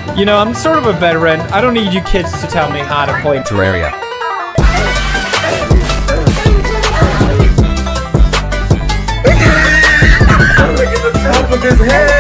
You know, I'm sort of a veteran. I don't need you kids to tell me how to play Terraria. Look at the top of his head!